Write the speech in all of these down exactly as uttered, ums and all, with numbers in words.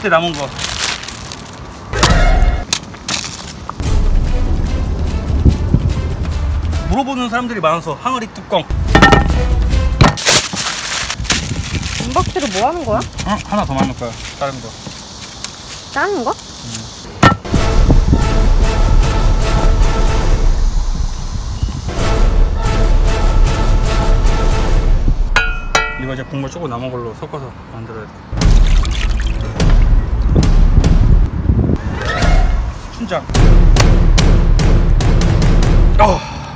그때 남은 거. 물어보는 사람들이 많아서 항아리 뚜껑. 은박지를 뭐 하는 거야? 응? 하나 더 만들 거야. 다른 거. 다른 거? 응. 이거 이제 국물 조금 남은 걸로 섞어서 만들어야 돼. 춘장. 어.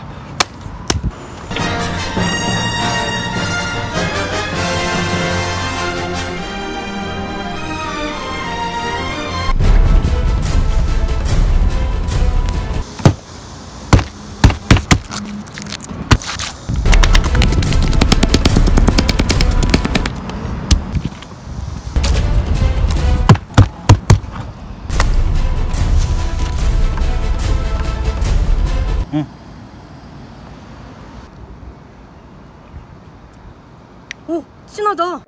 응. 오, 진하다.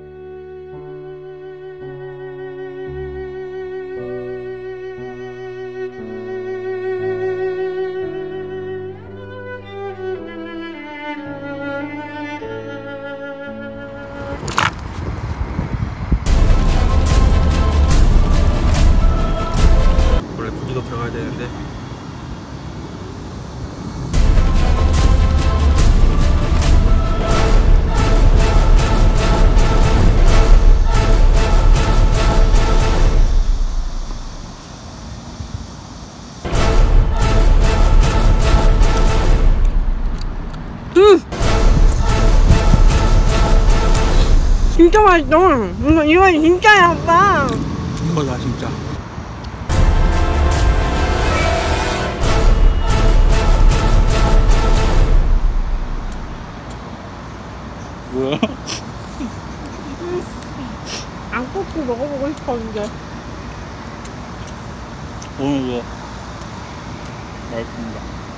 원래 고기도 들어가야 되는데. 음! 진짜 맛있어. 이거, 이거 진짜야, 아빠. 이거다 진짜. 뭐야? 안 꽂고 먹어보고 싶었는데. 오늘 이거 맛있습니다.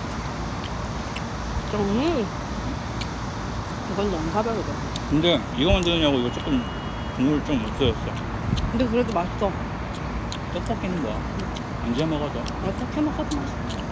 좀, 이건 너무 가벼워져. 근데 이거 만드느냐고 이거 조금 국물 좀 없어졌어. 근데 그래도 맛있어. 떡볶이는 뭐야? 언제 먹어도. 어떻게 먹어도 맛있어.